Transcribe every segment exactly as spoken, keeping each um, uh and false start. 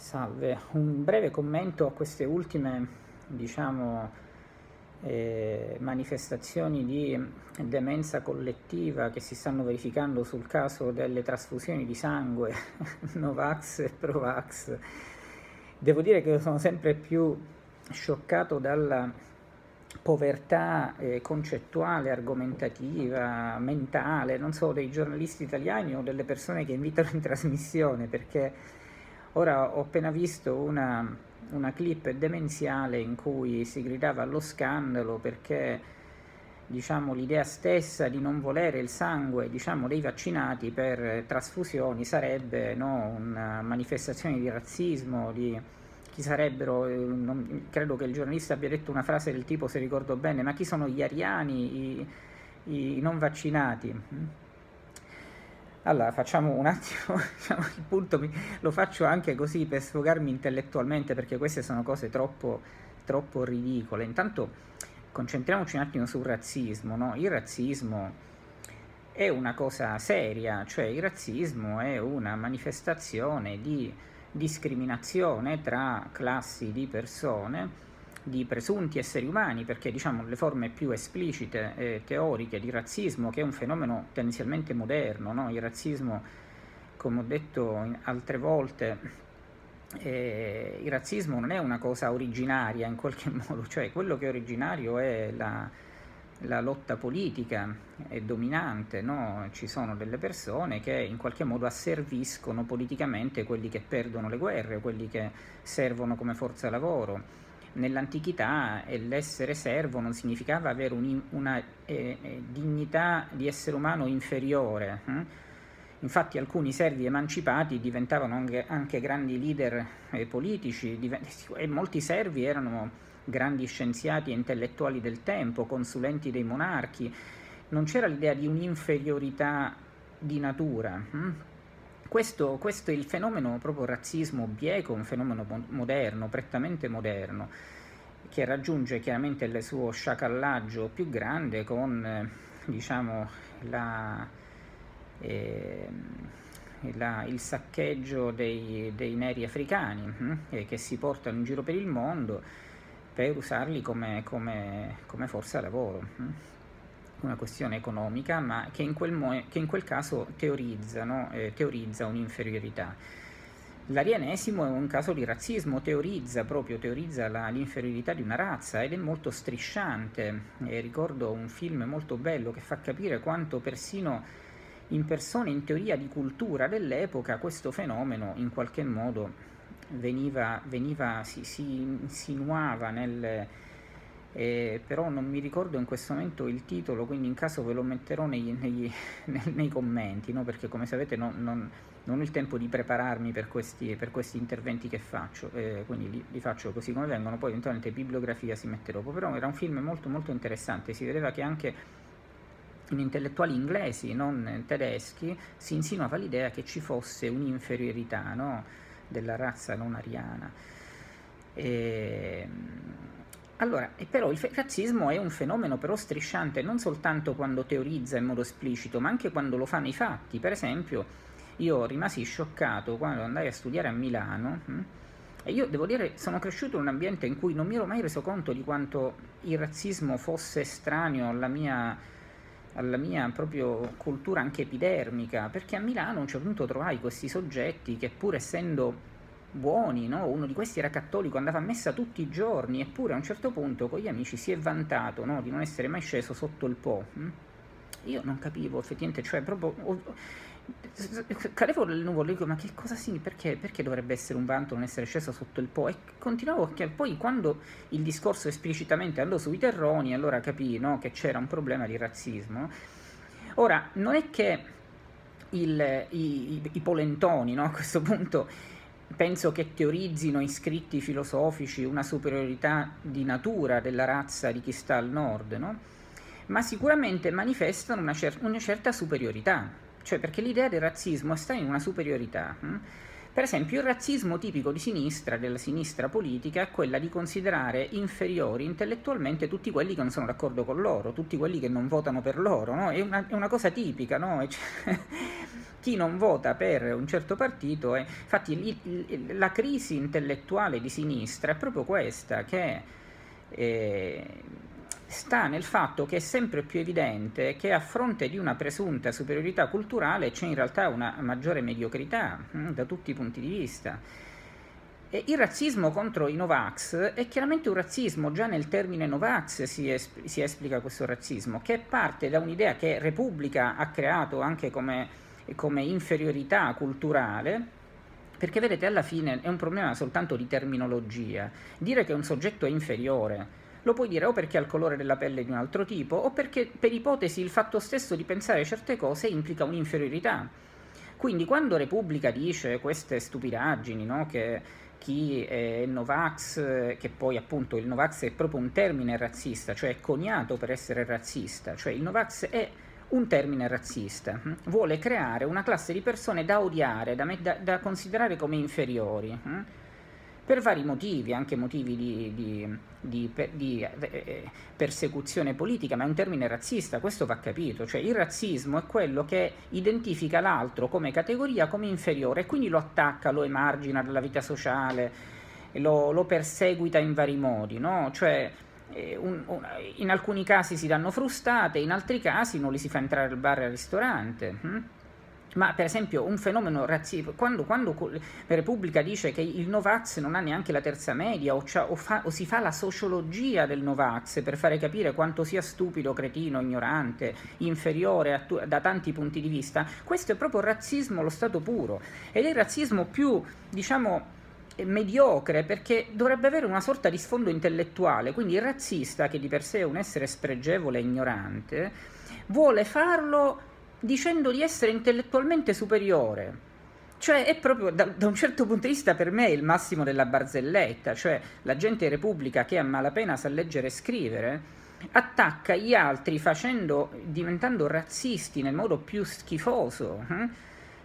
Salve, un breve commento a queste ultime, diciamo, eh, manifestazioni di demenza collettiva che si stanno verificando sul caso delle trasfusioni di sangue, Novax e Provax. Devo dire che sono sempre più scioccato dalla povertà eh, concettuale, argomentativa, mentale, non so, dei giornalisti italiani o delle persone che invitano in trasmissione, perché ora ho appena visto una, una clip demenziale in cui si gridava allo scandalo perché, diciamo, l'idea stessa di non volere il sangue, diciamo, dei vaccinati per trasfusioni sarebbe, no, una manifestazione di razzismo, di chi sarebbero, eh, non, credo che il giornalista abbia detto una frase del tipo, se ricordo bene, ma chi sono gli ariani, i, i non vaccinati? Allora, facciamo un attimo, diciamo, il punto mi, lo faccio anche così per sfogarmi intellettualmente, perché queste sono cose troppo, troppo ridicole. Intanto concentriamoci un attimo sul razzismo, no? Il razzismo è una cosa seria, cioè il razzismo è una manifestazione di discriminazione tra classi di persone, di presunti esseri umani, perché diciamo le forme più esplicite e teoriche di razzismo, che è un fenomeno tendenzialmente moderno, no? Il razzismo, come ho detto altre volte, eh, il razzismo non è una cosa originaria in qualche modo, cioè quello che è originario è la, la lotta politica, è dominante, no? Ci sono delle persone che in qualche modo asserviscono politicamente quelli che perdono le guerre, quelli che servono come forza lavoro. Nell'antichità l'essere servo non significava avere un, una eh, eh, dignità di essere umano inferiore. Hm? Infatti alcuni servi emancipati diventavano anche, anche grandi leader eh, politici e molti servi erano grandi scienziati e intellettuali del tempo, consulenti dei monarchi. Non c'era l'idea di un'inferiorità di natura. Hm? Questo, questo è il fenomeno proprio razzismo bieco, un fenomeno moderno, prettamente moderno, che raggiunge chiaramente il suo sciacallaggio più grande con, eh, diciamo, la, eh, la, il saccheggio dei, dei neri africani hm? eh, che si portano in giro per il mondo per usarli come, come, come forza lavoro. Hm? Una questione economica, ma che in quel, mo- che in quel caso teorizza, no? eh, teorizza un'inferiorità. L'arianesimo è un caso di razzismo, teorizza proprio teorizza la, l'inferiorità di una razza ed è molto strisciante. Eh, ricordo un film molto bello che fa capire quanto persino in persone in teoria di cultura dell'epoca questo fenomeno in qualche modo veniva, veniva si, si insinuava nel... Eh, però non mi ricordo in questo momento il titolo, quindi in caso ve lo metterò nei, nei, nei commenti, no? Perché come sapete non, non, non ho il tempo di prepararmi per questi, per questi interventi che faccio, eh, quindi li, li faccio così come vengono, poi eventualmente bibliografia si mette dopo. Però era un film molto molto interessante, si vedeva che anche in intellettuali inglesi, non tedeschi, si insinuava l'idea che ci fosse un'inferiorità, no? Della razza non ariana. E... Allora, però il razzismo è un fenomeno però strisciante non soltanto quando teorizza in modo esplicito, ma anche quando lo fa nei fatti. Per esempio, io rimasi scioccato quando andai a studiare a Milano hm? e io devo dire sono cresciuto in un ambiente in cui non mi ero mai reso conto di quanto il razzismo fosse estraneo alla mia, alla mia proprio cultura anche epidermica, perché a Milano a un certo punto trovai questi soggetti che pur essendo buoni, no? Uno di questi era cattolico, andava a messa tutti i giorni, eppure a un certo punto con gli amici si è vantato, no? Di non essere mai sceso sotto il Po. Hm? Io non capivo effettivamente, cioè proprio oh, cadevo nelle nuvole, dico, ma che cosa significa? Perché, perché dovrebbe essere un vanto non essere sceso sotto il Po? E continuavo, che poi quando il discorso esplicitamente andò sui terroni, allora capii, no? Che c'era un problema di razzismo. Ora, non è che il, i, i, i polentoni, no? A questo punto penso che teorizzino in scritti filosofici una superiorità di natura della razza di chi sta al nord, no? Ma sicuramente manifestano una, cer- una certa superiorità, cioè perché l'idea del razzismo sta in una superiorità. Hm? Per esempio, il razzismo tipico di sinistra, della sinistra politica, è quella di considerare inferiori intellettualmente tutti quelli che non sono d'accordo con loro, tutti quelli che non votano per loro, no? È una, è una cosa tipica, no? E cioè, chi non vota per un certo partito è... Infatti il, il, la crisi intellettuale di sinistra è proprio questa, che eh, sta nel fatto che è sempre più evidente che a fronte di una presunta superiorità culturale c'è in realtà una maggiore mediocrità hm, da tutti i punti di vista. E il razzismo contro i Novax è chiaramente un razzismo, già nel termine Novax si, es- si esplica questo razzismo, che parte da un'idea che Repubblica ha creato anche come, come inferiorità culturale, perché vedete alla fine è un problema soltanto di terminologia. Dire che un soggetto è inferiore lo puoi dire o perché ha il colore della pelle di un altro tipo, o perché per ipotesi il fatto stesso di pensare certe cose implica un'inferiorità. Quindi quando Repubblica dice queste stupidaggini, no, che chi è Novax, che poi appunto il Novax è proprio un termine razzista, cioè è coniato per essere razzista, cioè il Novax è un termine razzista, vuole creare una classe di persone da odiare, da, da, da considerare come inferiori, per vari motivi, anche motivi di, di, di, di eh, persecuzione politica, ma è un termine razzista, questo va capito, cioè il razzismo è quello che identifica l'altro come categoria, come inferiore, e quindi lo attacca, lo emargina dalla vita sociale, lo, lo perseguita in vari modi, no? Cioè, eh, un, un, in alcuni casi si danno frustate, in altri casi non li si fa entrare al bar e al ristorante. Hm? Ma per esempio un fenomeno razzista, quando, quando Repubblica dice che il Novax non ha neanche la terza media o, o, fa, o si fa la sociologia del Novax per fare capire quanto sia stupido, cretino, ignorante, inferiore a, da tanti punti di vista, questo è proprio razzismo allo stato puro, ed è il razzismo più, diciamo, mediocre, perché dovrebbe avere una sorta di sfondo intellettuale, quindi il razzista, che di per sé è un essere spregevole e ignorante, vuole farlo dicendo di essere intellettualmente superiore, cioè è proprio da, da un certo punto di vista per me è il massimo della barzelletta, cioè la gente in Repubblica che a malapena sa leggere e scrivere attacca gli altri facendo, diventando razzisti nel modo più schifoso, eh?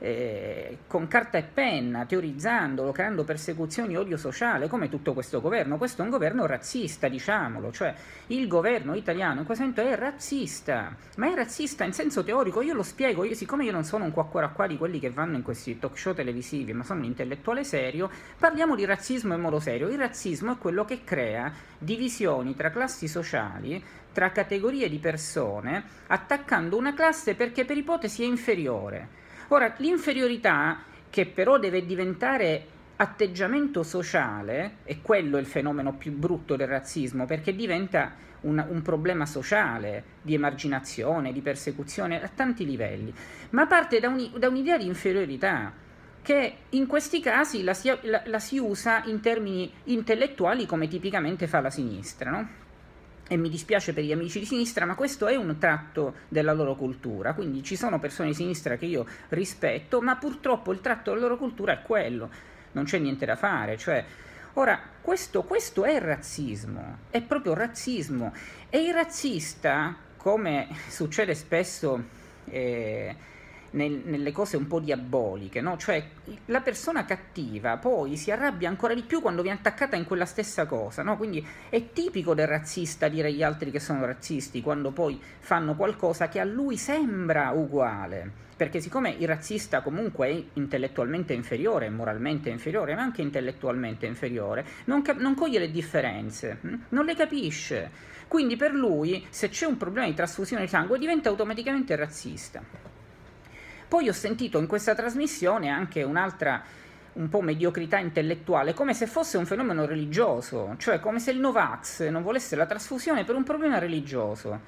Eh, con carta e penna, teorizzandolo, creando persecuzioni, odio sociale, come tutto questo governo. Questo è un governo razzista, diciamolo, cioè il governo italiano in questo momento è razzista, ma è razzista in senso teorico. Io lo spiego, io, siccome io non sono un quacquaracqua di quelli che vanno in questi talk show televisivi, ma sono un intellettuale serio, parliamo di razzismo in modo serio. Il razzismo è quello che crea divisioni tra classi sociali, tra categorie di persone, attaccando una classe perché per ipotesi è inferiore. Ora, l'inferiorità, che però deve diventare atteggiamento sociale, è quello il fenomeno più brutto del razzismo, perché diventa un, un problema sociale, di emarginazione, di persecuzione a tanti livelli, ma parte da, un, da un'idea di inferiorità, che in questi casi la si, la, la si usa in termini intellettuali come tipicamente fa la sinistra, no? E mi dispiace per gli amici di sinistra, ma questo è un tratto della loro cultura, quindi ci sono persone di sinistra che io rispetto, ma purtroppo il tratto della loro cultura è quello, non c'è niente da fare, cioè, ora, questo, questo è razzismo, è proprio razzismo, e il razzista, come succede spesso eh, nel, nelle cose un po' diaboliche, no? Cioè la persona cattiva poi si arrabbia ancora di più quando viene attaccata in quella stessa cosa, no? Quindi è tipico del razzista dire agli altri che sono razzisti quando poi fanno qualcosa che a lui sembra uguale, perché siccome il razzista comunque è intellettualmente inferiore, moralmente inferiore, ma anche intellettualmente inferiore, non, non coglie le differenze, hm? Non le capisce, quindi per lui se c'è un problema di trasfusione di sangue diventa automaticamente razzista. Poi ho sentito in questa trasmissione anche un'altra un po' mediocrità intellettuale, come se fosse un fenomeno religioso, cioè come se il Novax non volesse la trasfusione per un problema religioso.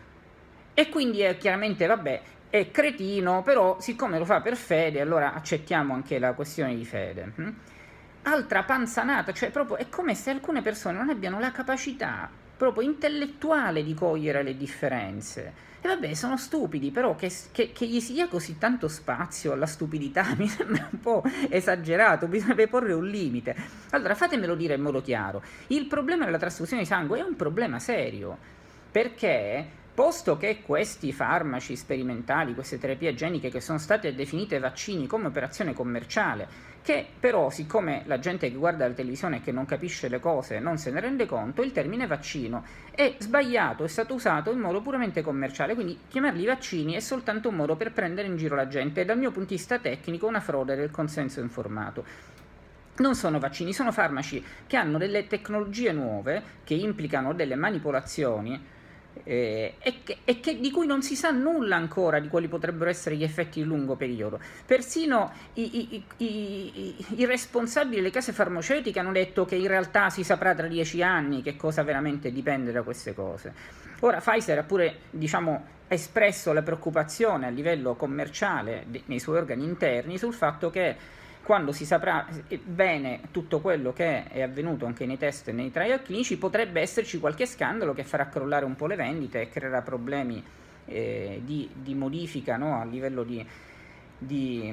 E quindi è chiaramente, vabbè, è cretino, però siccome lo fa per fede, allora accettiamo anche la questione di fede. Hm? Altra panzanata, cioè proprio è come se alcune persone non abbiano la capacità proprio intellettuale di cogliere le differenze. E vabbè, sono stupidi, però che, che, che gli si dia così tanto spazio alla stupidità mi sembra un po' esagerato, bisognerebbe porre un limite. Allora, fatemelo dire in modo chiaro, il problema della trasfusione di sangue è un problema serio, perché Posto che questi farmaci sperimentali, queste terapie geniche che sono state definite vaccini come operazione commerciale, che però siccome la gente che guarda la televisione e che non capisce le cose non se ne rende conto, il termine vaccino è sbagliato, è stato usato in modo puramente commerciale, quindi chiamarli vaccini è soltanto un modo per prendere in giro la gente, e dal mio punto di vista tecnico una frode del consenso informato. Non sono vaccini, sono farmaci che hanno delle tecnologie nuove, che implicano delle manipolazioni, eh, e, che, e che, di cui non si sa nulla ancora di quali potrebbero essere gli effetti di lungo periodo. Persino i, i, i, i, i responsabili delle case farmaceutiche hanno detto che in realtà si saprà tra dieci anni che cosa veramente dipende da queste cose. Ora Pfizer ha pure, diciamo, espresso la preoccupazione a livello commerciale de, nei suoi organi interni sul fatto che quando si saprà bene tutto quello che è avvenuto anche nei test e nei trial clinici, potrebbe esserci qualche scandalo che farà crollare un po' le vendite e creerà problemi eh, di, di modifica, no? A livello di, di,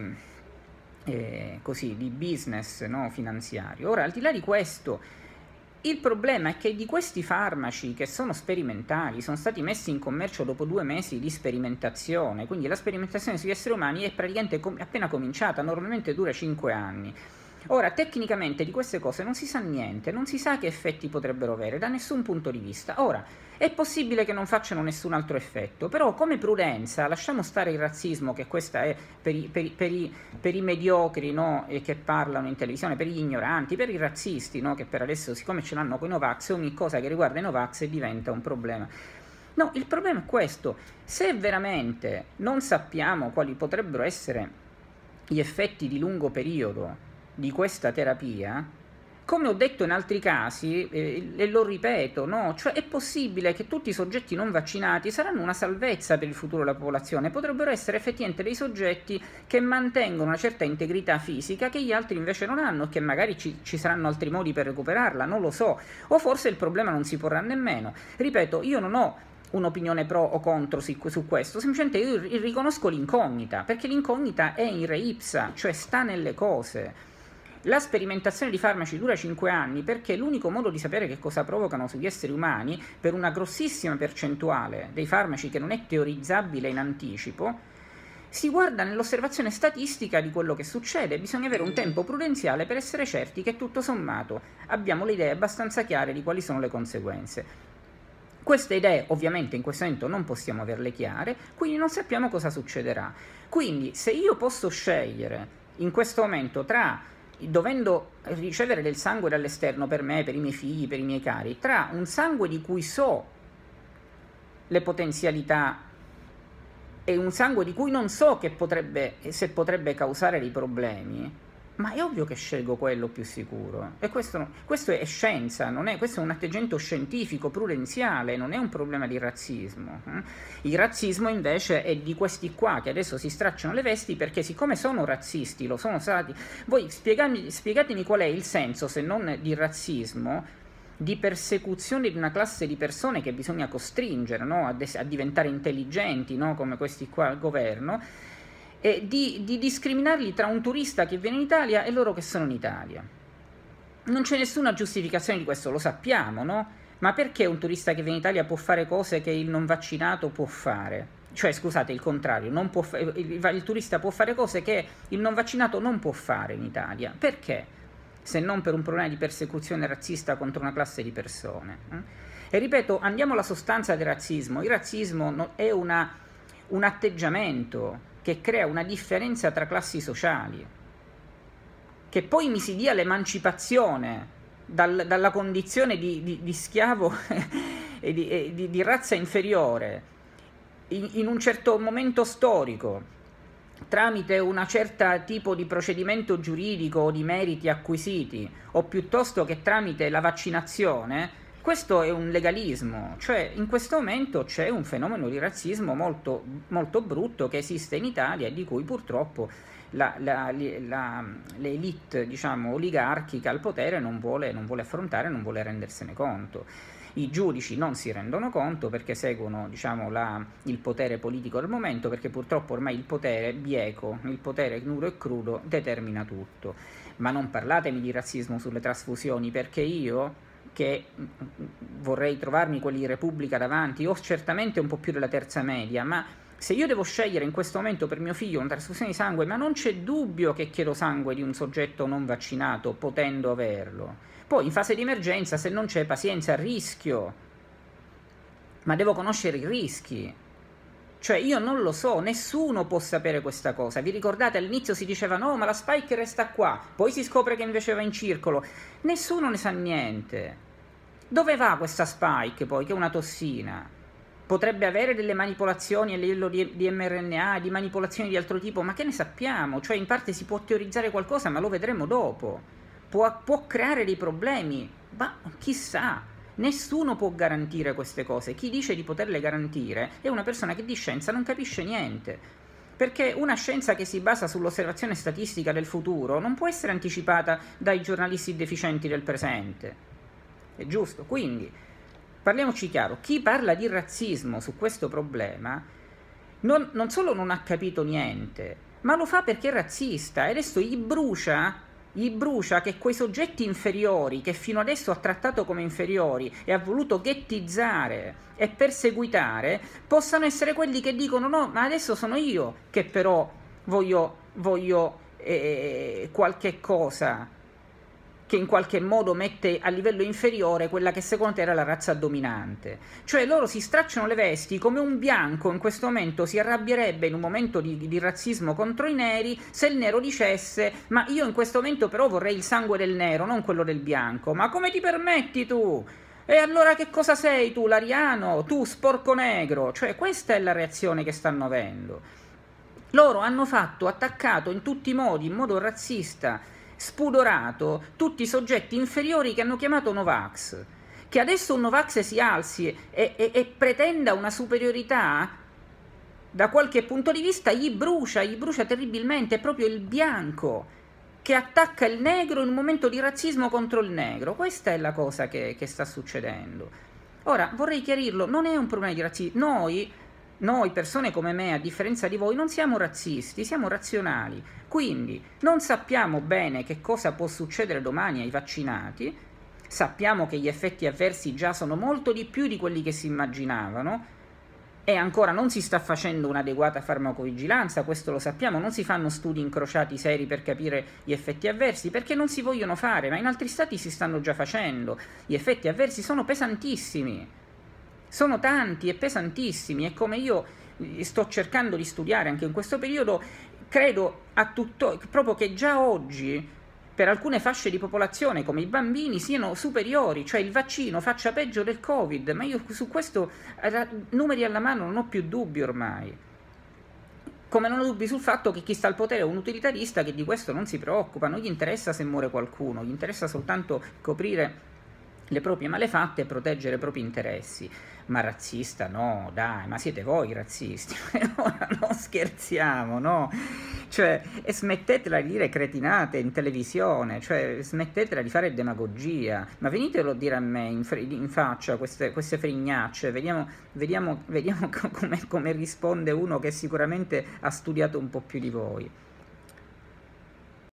eh, così, di business, no? Finanziario. Ora, al di là di questo, il problema è che di questi farmaci che sono sperimentali, sono stati messi in commercio dopo due mesi di sperimentazione, quindi la sperimentazione sugli esseri umani è praticamente com- appena cominciata, normalmente dura cinque anni. Ora, tecnicamente di queste cose non si sa niente, non si sa che effetti potrebbero avere da nessun punto di vista. Ora, è possibile che non facciano nessun altro effetto, però come prudenza lasciamo stare il razzismo, che questa è per i, per i, per i, per i mediocri, no? E che parlano in televisione, per gli ignoranti, per i razzisti, no? Che per adesso, siccome ce l'hanno con i Novax, ogni cosa che riguarda i Novax diventa un problema. No, il problema è questo: se veramente non sappiamo quali potrebbero essere gli effetti di lungo periodo di questa terapia, come ho detto in altri casi, eh, e lo ripeto, no? Cioè è possibile che tutti i soggetti non vaccinati saranno una salvezza per il futuro della popolazione, potrebbero essere effettivamente dei soggetti che mantengono una certa integrità fisica che gli altri invece non hanno, e che magari ci, ci saranno altri modi per recuperarla, non lo so, o forse il problema non si porrà nemmeno. Ripeto, io non ho un'opinione pro o contro su, su questo, semplicemente io riconosco l'incognita, perché l'incognita è in re ipsa, cioè sta nelle cose. La sperimentazione di farmaci dura cinque anni perché l'unico modo di sapere che cosa provocano sugli esseri umani, per una grossissima percentuale dei farmaci che non è teorizzabile in anticipo, si guarda nell'osservazione statistica di quello che succede. Bisogna avere un tempo prudenziale per essere certi che tutto sommato abbiamo le idee abbastanza chiare di quali sono le conseguenze. Queste idee ovviamente in questo momento non possiamo averle chiare, quindi non sappiamo cosa succederà. Quindi se io posso scegliere in questo momento tra, dovendo ricevere del sangue dall'esterno per me, per i miei figli, per i miei cari, tra un sangue di cui so le potenzialità e un sangue di cui non so che potrebbe, se potrebbe causare dei problemi, ma è ovvio che scelgo quello più sicuro. E questo, questo è scienza, non è, questo è un atteggiamento scientifico, prudenziale, non è un problema di razzismo. Il razzismo invece è di questi qua che adesso si stracciano le vesti perché siccome sono razzisti, lo sono stati. Voi spiegatemi, spiegatemi qual è il senso, se non di razzismo, di persecuzione di una classe di persone che bisogna costringere, no? a, a diventare intelligenti, no? Come questi qua al governo, e di, di discriminarli tra un turista che viene in Italia e loro che sono in Italia. Non c'è nessuna giustificazione di questo, lo sappiamo, no? Ma perché un turista che viene in Italia può fare cose che il non vaccinato può fare? Cioè, scusate, il contrario, non può fa- il, il turista può fare cose che il non vaccinato non può fare in Italia. Perché? Se non per un problema di persecuzione razzista contro una classe di persone. E ripeto, andiamo alla sostanza del razzismo. Il razzismo è una, un atteggiamento che crea una differenza tra classi sociali. Che poi mi si dia l'emancipazione dal, dalla condizione di, di, di schiavo e, di, e di, di razza inferiore in, in un certo momento storico, tramite una certa tipo di procedimento giuridico o di meriti acquisiti, o piuttosto che tramite la vaccinazione, questo è un legalismo. Cioè in questo momento c'è un fenomeno di razzismo molto, molto brutto che esiste in Italia e di cui purtroppo la, la, la, l'elite, diciamo, oligarchica al potere non vuole, non vuole affrontare, non vuole rendersene conto. I giudici non si rendono conto perché seguono, diciamo, la, il potere politico del momento, perché purtroppo ormai il potere bieco, il potere nudo e crudo determina tutto. Ma non parlatemi di razzismo sulle trasfusioni, perché io che vorrei trovarmi quelli di Repubblica davanti, o certamente un po' più della terza media, ma se io devo scegliere in questo momento per mio figlio una trasfusione di sangue, ma non c'è dubbio che chiedo sangue di un soggetto non vaccinato, potendo averlo. Poi in fase di emergenza, se non c'è, pazienza, a rischio, ma devo conoscere i rischi. Cioè io non lo so, nessuno può sapere questa cosa. Vi ricordate all'inizio si diceva no, ma la spike resta qua, poi si scopre che invece va in circolo. Nessuno ne sa niente. Dove va questa spike poi, che è una tossina? Potrebbe avere delle manipolazioni a livello di, di mRNA, di manipolazioni di altro tipo, ma che ne sappiamo? Cioè in parte si può teorizzare qualcosa, ma lo vedremo dopo. Può, può creare dei problemi, ma chissà. Nessuno può garantire queste cose. Chi dice di poterle garantire è una persona che di scienza non capisce niente. Perché una scienza che si basa sull'osservazione statistica del futuro non può essere anticipata dai giornalisti deficienti del presente. È giusto? Quindi parliamoci chiaro, chi parla di razzismo su questo problema non, non solo non ha capito niente, ma lo fa perché è razzista e adesso gli brucia, gli brucia che quei soggetti inferiori, che fino adesso ha trattato come inferiori e ha voluto ghettizzare e perseguitare, possano essere quelli che dicono no, ma adesso sono io che però voglio, voglio eh, qualche cosa che in qualche modo mette a livello inferiore quella che secondo te era la razza dominante. Cioè loro si stracciano le vesti come un bianco in questo momento si arrabbierebbe in un momento di, di razzismo contro i neri se il nero dicesse ma io in questo momento però vorrei il sangue del nero, non quello del bianco. Ma come ti permetti tu? E allora che cosa sei tu, l'ariano? Tu sporco negro? Cioè questa è la reazione che stanno avendo. Loro hanno fatto, attaccato in tutti i modi, in modo razzista, spudorato tutti i soggetti inferiori che hanno chiamato Novax. Che adesso un Novax si alzi e, e, e pretenda una superiorità da qualche punto di vista gli brucia, gli brucia terribilmente. È proprio il bianco che attacca il negro in un momento di razzismo contro il negro. Questa è la cosa che, che sta succedendo. Ora vorrei chiarirlo, non è un problema di razzismo. Noi Noi persone come me, a differenza di voi, non siamo razzisti, siamo razionali. Quindi non sappiamo bene che cosa può succedere domani ai vaccinati, sappiamo che gli effetti avversi già sono molto di più di quelli che si immaginavano e ancora non si sta facendo un'adeguata farmacovigilanza, questo lo sappiamo, non si fanno studi incrociati seri per capire gli effetti avversi, perché non si vogliono fare, ma in altri stati si stanno già facendo. Gli effetti avversi sono pesantissimi. Sono tanti e pesantissimi e come io sto cercando di studiare anche in questo periodo, credo a tutto, proprio che già oggi per alcune fasce di popolazione come i bambini siano superiori, cioè il vaccino faccia peggio del Covid, ma io su questo numeri alla mano non ho più dubbi ormai. Come non ho dubbi sul fatto che chi sta al potere è un utilitarista che di questo non si preoccupa, non gli interessa se muore qualcuno, gli interessa soltanto coprire le proprie malefatte e proteggere i propri interessi. Ma razzista no, dai, ma siete voi razzisti, ora non scherziamo, no? Cioè, e smettetela di dire cretinate in televisione, cioè smettetela di fare demagogia, ma venitelo a dire a me in, in faccia queste, queste frignacce, vediamo, vediamo, vediamo come, come risponde uno che sicuramente ha studiato un po' più di voi.